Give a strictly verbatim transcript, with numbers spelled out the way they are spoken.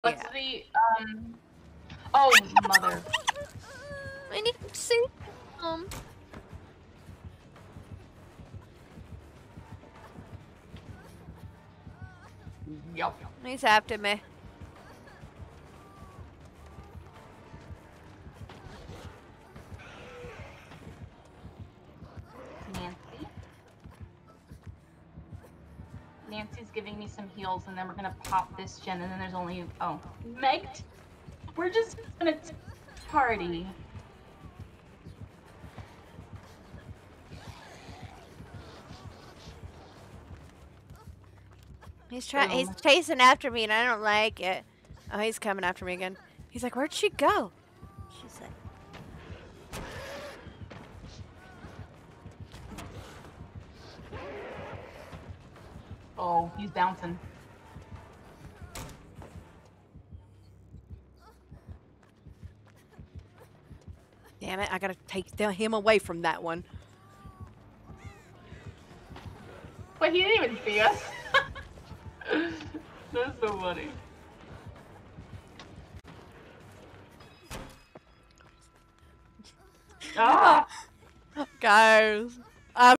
What's Yeah. the, um... Oh, mother. I need to see him. Yup. He's after me. Nancy. Nancy's giving me some heals, and then we're gonna pop this gen, and then there's only... Oh. Meg! We're just gonna party. He's trying. He's chasing after me, and I don't like it. Oh, he's coming after me again. He's like, "Where'd she go?" She's like, "Oh, he's bouncing." Damn it! I gotta take him away from that one. But he didn't even see us. That's so funny. Ah! Guys.